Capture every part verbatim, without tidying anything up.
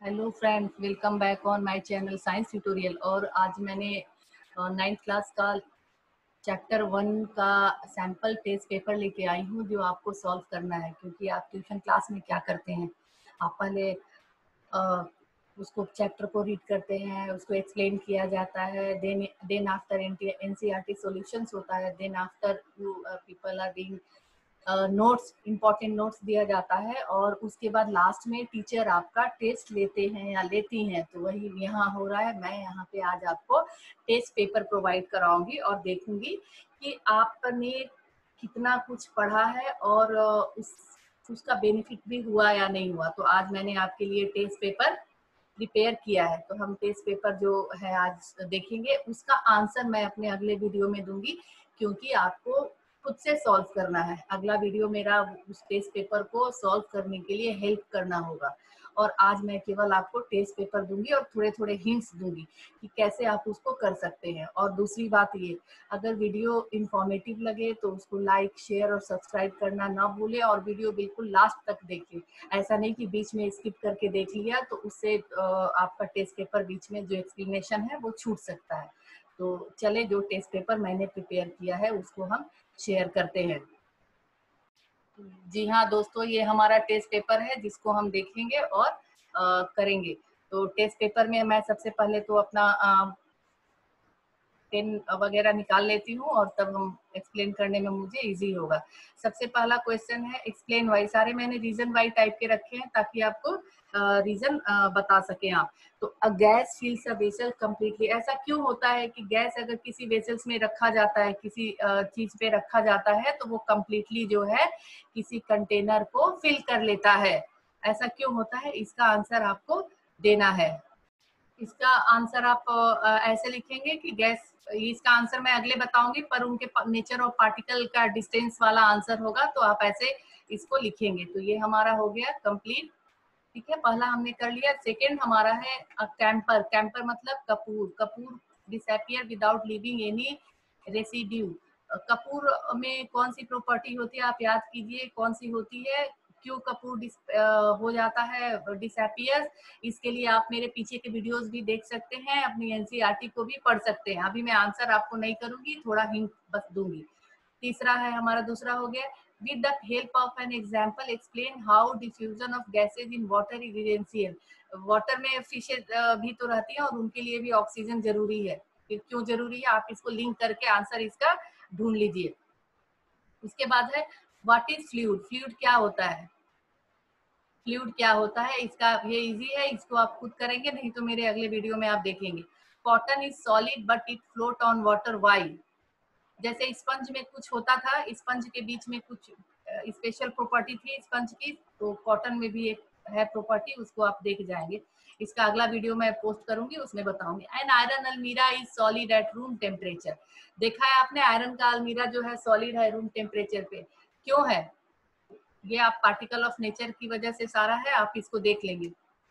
Hello friends, welcome back on my channel science tutorial. और आज मैंने नाइन्थ क्लास का चैप्टर वन का सैंपल टेस्ट पेपर लेके आई हूँ जो आपको सॉल्व करना है। क्योंकि आप ट्यूशन क्लास में क्या करते हैं, आप पहले अ, उसको चैप्टर को रीड करते हैं, उसको एक्सप्लेन किया जाता है, then then after NCERT solutions होता है, then after you people are doing notes, important notes दिया जाता है, और उसके बाद लास्ट में टीचर आपका टेस्ट लेते हैं या लेती हैं। तो वही यहाँ हो रहा है। मैं यहाँ पे आज आपको टेस्ट पेपर प्रोवाइड कराऊंगी और देखूंगी कि आपने कितना कुछ पढ़ा है और उस उसका बेनिफिट भी हुआ या नहीं हुआ। तो आज मैंने आपके लिए टेस्ट पेपर प्रिपेयर किया है। तो हम टेस्ट पेपर जो है आज देखेंगे, उसका आंसर मैं अपने अगले वीडियो में दूंगी, क्योंकि आपको खुद से सॉल्व करना है। अगला वीडियो मेरा उस टेस्ट पेपर को सॉल्व करने के लिए हेल्प करना होगा। और आज मैं केवल आपको टेस्ट पेपर दूंगी और थोड़े थोड़े हिंट्स दूंगी कि कैसे आप उसको कर सकते हैं। और दूसरी बात ये, अगर वीडियो इंफॉर्मेटिव लगे तो उसको लाइक, शेयर और सब्सक्राइब करना ना भूलें, और वीडियो बिल्कुल लास्ट तक देखें। ऐसा नहीं कि बीच में स्किप करके देख लिया, तो उससे आपका टेस्ट पेपर बीच में जो एक्सप्लेनेशन है वो छूट सकता है। तो चले, जो टेस्ट पेपर मैंने प्रिपेयर किया है उसको हम शेयर करते हैं। जी हाँ दोस्तों, ये हमारा टेस्ट पेपर है जिसको हम देखेंगे और आ, करेंगे। तो टेस्ट पेपर में मैं सबसे पहले तो अपना पेन वगैरह निकाल लेती हूँ, और तब हम एक्सप्लेन करने में मुझे इजी होगा। सबसे पहला क्वेश्चन है एक्सप्लेन वाई। सारे मैंने रीजन वाई टाइप के रखे हैं ताकि आपको रीजन बता सके आप। तो a gas fills a vessel completely. ऐसा क्यों होता है कि गैस अगर किसी वेसल्स में रखा जाता है, किसी चीज पे रखा जाता है, तो वो कम्प्लीटली जो है किसी कंटेनर को फिल कर लेता है। ऐसा क्यों होता है, इसका आंसर आपको देना है। इसका आंसर आप ऐसे लिखेंगे कि गैस, इसका आंसर मैं अगले बताऊंगी, पर उनके नेचर ऑफ पार्टिकल का डिस्टेंस वाला आंसर होगा, तो आप ऐसे इसको लिखेंगे। तो ये हमारा हो गया कंप्लीट। ठीक है, पहला हमने कर लिया। सेकंड हमारा है कैंपर। कैंपर मतलब कपूर। कपूर disappear without leaving any residue. कपूर में कौन सी प्रॉपर्टी होती है, आप याद कीजिए कौन सी होती है। क्यों कपूर डिस हो जाता है, डिसअपियर। इसके लिए आप मेरे पीछे के वीडियोस भी देख सकते हैं, अपनी एनसीईआरटी को भी पढ़ सकते हैं। अभी मैं आंसर आपको नहीं करूंगी, थोड़ा हिंट बस दूंगी। तीसरा है हमारा, दूसरा हो गया, with the help of an example explain how diffusion of gases in water is essential। Water में फिशेज भी तो रहती हैं और उनके लिए भी ऑक्सीजन जरूरी है। क्यों जरूरी है, आप इसको लिंक करके आंसर इसका ढूंढ लीजिए। उसके बाद है व्हाट इज फ्लूइड। फ्लूइड क्या होता है, फ्लूइड क्या होता है, इसका ये इजी है, इसको आप खुद करेंगे, नहीं तो मेरे अगले वीडियो में आप देखेंगे। Cotton is solid but it float on water, why. जैसे स्पंज में कुछ होता था, स्पंज के बीच में कुछ स्पेशल प्रॉपर्टी थी स्पंज की, तो कॉटन में भी एक है प्रॉपर्टी, उसको आप देख जाएंगे। इसका अगला वीडियो मैं पोस्ट करूंगी, उसमें बताऊंगी। एंड आयरन अलमीरा is solid at room temperature. देखा है आपने, आयरन का अलमीरा जो है सॉलिड है रूम टेम्परेचर पे। क्यों है ये, आप पार्टिकल ऑफ नेचर की वजह से सारा है, आप इसको देख लेंगे।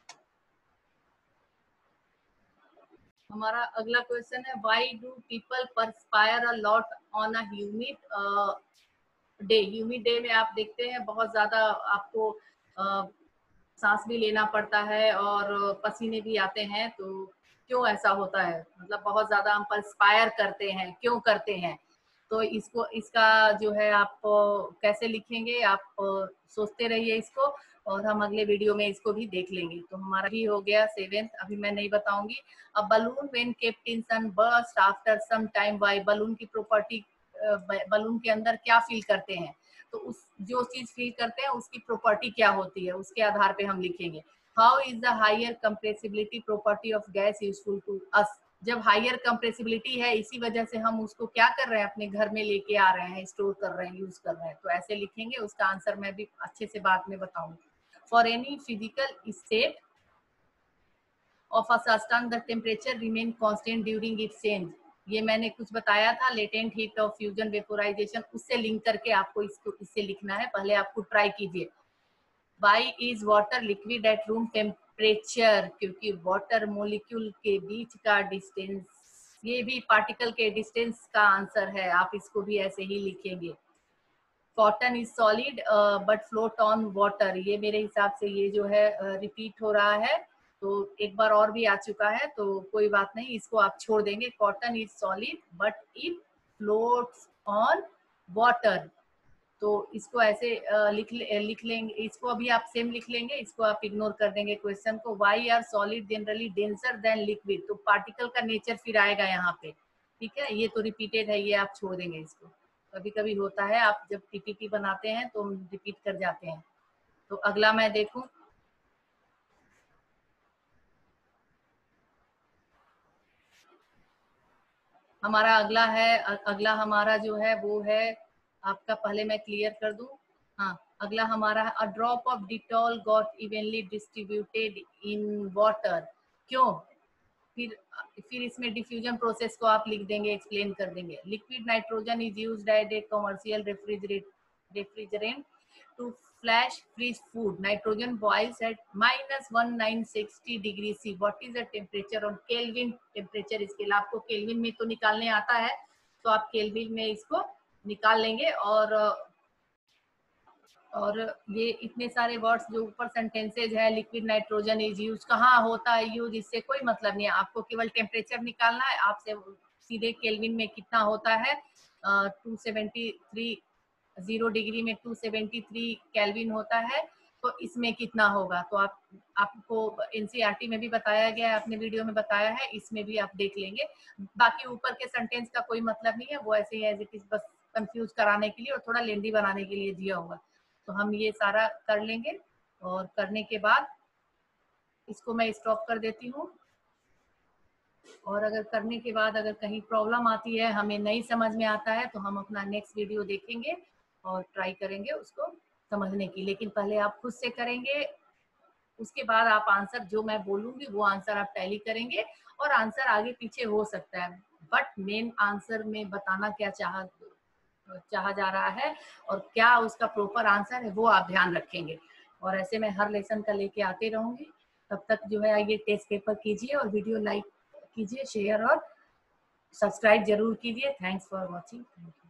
हमारा अगला क्वेश्चन है why do people perspire a lot on a humid day. Humid day में आप देखते हैं बहुत ज्यादा आपको आ, सांस भी लेना पड़ता है और पसीने भी आते हैं। तो क्यों ऐसा होता है, मतलब बहुत ज्यादा हम परस्पायर करते हैं, क्यों करते हैं। तो इसको, इसका जो है आप कैसे लिखेंगे, आप सोचते रहिए इसको, और हम अगले वीडियो में इसको भी देख लेंगे। तो हमारा भी हो गया सेवेंथ, अभी मैं नहीं बताऊंगी। अब balloon when kept in sun burst after some time by. Balloon की प्रॉपर्टी, बलून के अंदर क्या फील करते हैं, तो उस जो चीज फील करते हैं उसकी प्रॉपर्टी क्या होती है, उसके आधार पे हम लिखेंगे। How is the higher compressibility property of gas useful to us. जब हायर कंप्रेसिबिलिटी है, इसी वजह से हम उसको क्या कर रहे हैं, अपने घर में लेके आ रहे हैं, स्टोर कर रहे हैं, यूज कर रहे हैं। तो ऐसे लिखेंगे, उसका आंसर मैं भी अच्छे से बाद में बताऊंगी। For any physical state of a substance the temperature remain constant during its change। ये मैंने कुछ बताया था, latent heat of fusion vaporisation, उससे लिंक करके आपको इसको इससे लिखना है। पहले आपको ट्राई कीजिए। Why is water liquid at room temperature, क्योंकि वाटर मोलिक्यूल के बीच का डिस्टेंस, ये भी पार्टिकल के डिस्टेंस का आंसर है, आप इसको भी ऐसे ही लिखेंगे। Cotton is solid but float on water, ये मेरे हिसाब से ये जो है रिपीट uh, हो रहा है। तो एक बार और भी आ चुका है, तो कोई बात नहीं, इसको आप छोड़ देंगे। Cotton is solid but it floats on water. तो इसको ऐसे अ, लिख ले, लिख लेंगे, इसको अभी आप सेम लिख लेंगे, इसको आप इग्नोर कर देंगे क्वेश्चन को। Why are solid generally denser than liquid, तो पार्टिकल का नेचर फिर आएगा यहाँ पे, ठीक है। ये तो रिपीटेड है, ये आप छोड़ देंगे इसको। कभी कभी होता है, आप जब पीपीटी बनाते हैं तो हम रिपीट कर जाते हैं। तो अगला मैं देखूं, हमारा अगला है, अगला हमारा जो है वो है आपका, पहले मैं क्लियर कर दूं। हाँ, अगला हमारा है, a drop of Dettol got evenly distributed in water. क्यों? फिर फिर इसमें डिफ्यूजन प्रोसेस को आप लिख देंगे, एक्सप्लेन कर देंगे। Liquid nitrogen is used as a commercial refrigerate refrigerant to flash freeze food. Nitrogen boils at minus one nine sixty degree C. What is the temperature on Kelvin temperature scale? आपको Kelvin में तो निकालने आता है, तो आप kelvin में इसको निकाल लेंगे। और और ये इतने सारे वर्ड्स जो ऊपर सेंटेंसेज है, लिक्विड नाइट्रोजन इज यूज, कहाँ होता है यूज, इससे कोई मतलब नहीं है। आपको केवल टेम्परेचर निकालना है, आपसे सीधे केल्विन में कितना होता है, two seventy three, zero degree में टू सेवेंटी थ्री केल्विन होता है, तो इसमें कितना होगा। तो आप आपको एनसीईआरटी में भी बताया गया है, अपने वीडियो में बताया है, इसमें भी आप देख लेंगे। बाकी ऊपर के सेंटेंस का कोई मतलब नहीं है, वो ऐसे ही एज इट इज, बस कंफ्यूज कराने के लिए और थोड़ा लेंदी बनाने के लिए दिया होगा। तो हम ये सारा कर लेंगे, और करने के बाद इसको मैं स्टॉप कर देती हूँ। और अगर करने के बाद अगर कहीं प्रॉब्लम आती है, हमें नहीं समझ में आता है, तो हम अपना नेक्स्ट वीडियो देखेंगे और ट्राई करेंगे उसको समझने की। लेकिन पहले आप खुद से करेंगे, उसके बाद आप आंसर जो मैं बोलूंगी वो आंसर आप टैली करेंगे, और आंसर आगे पीछे हो सकता है, बट मेन आंसर में बताना क्या चाह चाहा जा रहा है और क्या उसका प्रॉपर आंसर है, वो आप ध्यान रखेंगे। और ऐसे मैं हर लेसन का लेके आते रहूंगी। तब तक जो है ये टेस्ट पेपर कीजिए, और वीडियो लाइक कीजिए, शेयर और सब्सक्राइब जरूर कीजिए। Thanks for watching.